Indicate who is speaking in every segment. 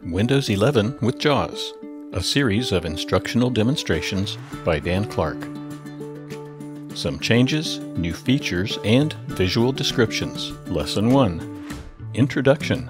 Speaker 1: Windows 11 with JAWS, a series of instructional demonstrations by Dan Clark. Some changes, new features, and visual descriptions. Lesson 1. Introduction.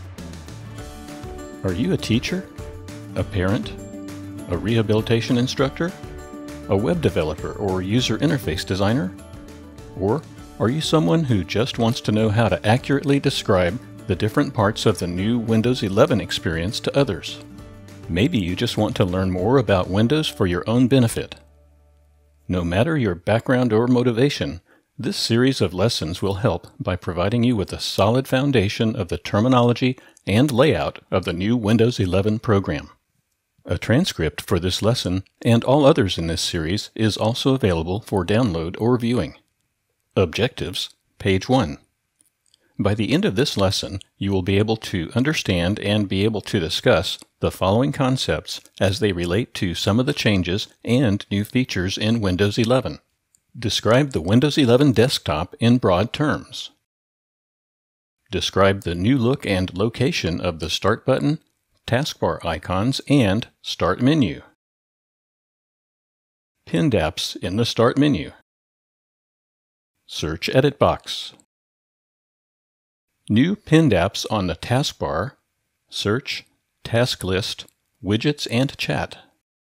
Speaker 1: Are you a teacher? A parent? A rehabilitation instructor? A web developer or user interface designer? Or are you someone who just wants to know how to accurately describe the different parts of the new Windows 11 experience to others? Maybe you just want to learn more about Windows for your own benefit. No matter your background or motivation, this series of lessons will help by providing you with a solid foundation of the terminology and layout of the new Windows 11 program. A transcript for this lesson and all others in this series is also available for download or viewing. Objectives, page 1. By the end of this lesson, you will be able to understand and be able to discuss the following concepts as they relate to some of the changes and new features in Windows 11. Describe the Windows 11 desktop in broad terms. Describe the new look and location of the Start button, taskbar icons, and Start menu. Pinned apps in the Start menu. Search edit box. New pinned apps on the taskbar, search, task list, widgets, and chat.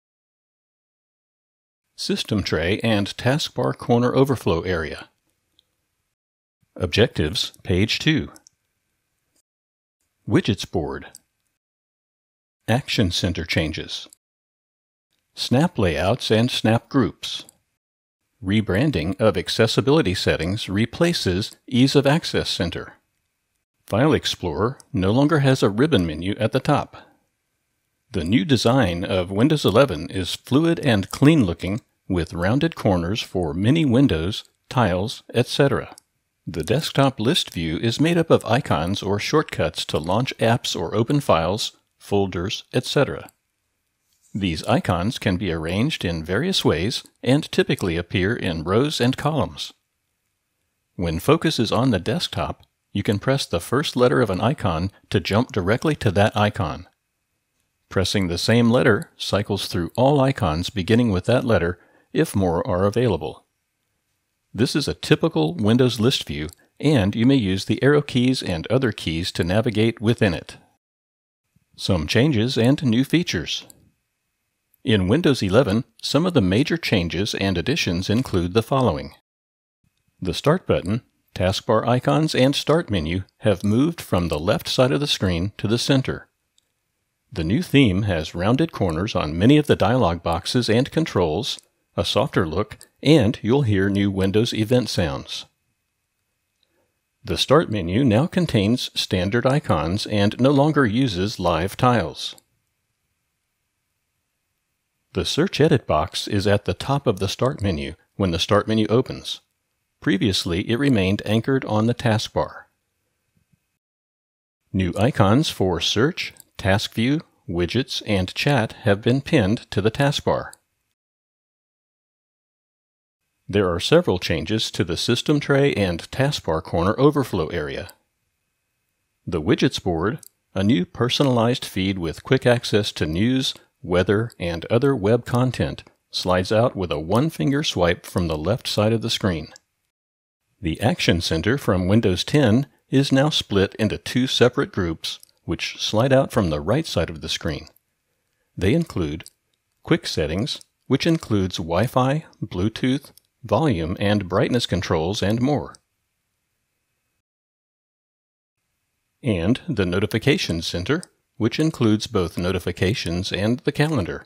Speaker 1: System tray and taskbar corner overflow area. Objectives, page 2. Widgets board. Action center changes. Snap layouts and snap groups. Rebranding of accessibility settings replaces Ease of Access Center. File Explorer no longer has a ribbon menu at the top. The new design of Windows 11 is fluid and clean-looking with rounded corners for many windows, tiles, etc. The desktop list view is made up of icons or shortcuts to launch apps or open files, folders, etc. These icons can be arranged in various ways and typically appear in rows and columns. When focus is on the desktop, you can press the first letter of an icon to jump directly to that icon. Pressing the same letter cycles through all icons beginning with that letter if more are available. This is a typical Windows list view, and you may use the arrow keys and other keys to navigate within it. Some changes and new features. In Windows 11, some of the major changes and additions include the following. The Start button, taskbar icons, and Start menu have moved from the left side of the screen to the center. The new theme has rounded corners on many of the dialog boxes and controls, a softer look, and you'll hear new Windows event sounds. The Start menu now contains standard icons and no longer uses live tiles. The Search Edit box is at the top of the Start menu when the Start menu opens. Previously, it remained anchored on the taskbar. New icons for Search, Task View, Widgets, and Chat have been pinned to the taskbar. There are several changes to the System Tray and Taskbar Corner overflow area. The Widgets board, a new personalized feed with quick access to news, weather, and other web content, slides out with a one-finger swipe from the left side of the screen. The Action Center from Windows 10 is now split into two separate groups, which slide out from the right side of the screen. They include Quick Settings, which includes Wi-Fi, Bluetooth, volume and brightness controls, and more. And the Notifications Center, which includes both notifications and the calendar.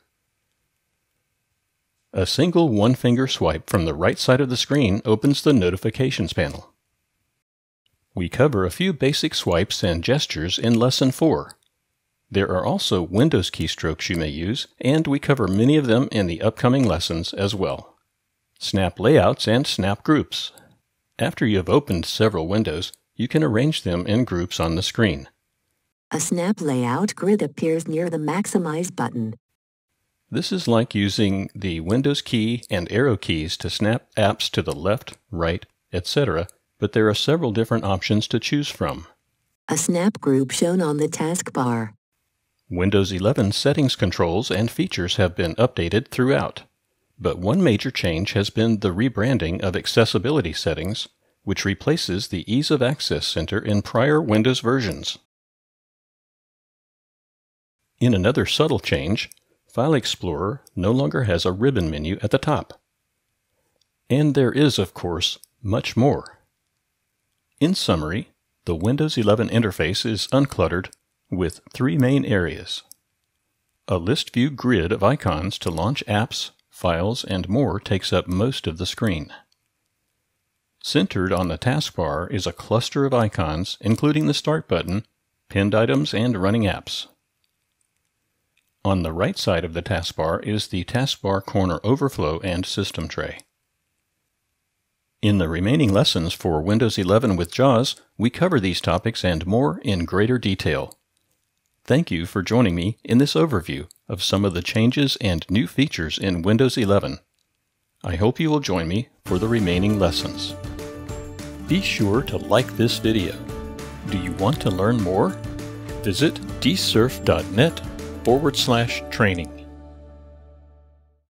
Speaker 1: A single one-finger swipe from the right side of the screen opens the Notifications panel. We cover a few basic swipes and gestures in Lesson 4. There are also Windows keystrokes you may use, and we cover many of them in the upcoming lessons as well. Snap layouts and snap groups. After you have opened several windows, you can arrange them in groups on the screen.
Speaker 2: A snap layout grid appears near the Maximize button.
Speaker 1: This is like using the Windows key and arrow keys to snap apps to the left, right, etc., but there are several different options to choose from.
Speaker 2: A snap group shown on the taskbar.
Speaker 1: Windows 11 settings controls and features have been updated throughout, but one major change has been the rebranding of accessibility settings, which replaces the Ease of Access Center in prior Windows versions. In another subtle change, File Explorer no longer has a ribbon menu at the top. And there is, of course, much more. In summary, the Windows 11 interface is uncluttered with three main areas. A list view grid of icons to launch apps, files, and more takes up most of the screen. Centered on the taskbar is a cluster of icons, including the Start button, pinned items, and running apps. On the right side of the taskbar is the Taskbar Corner overflow and system tray. In the remaining lessons for Windows 11 with JAWS, we cover these topics and more in greater detail. Thank you for joining me in this overview of some of the changes and new features in Windows 11. I hope you will join me for the remaining lessons. Be sure to like this video. Do you want to learn more? Visit dsurf.net/training.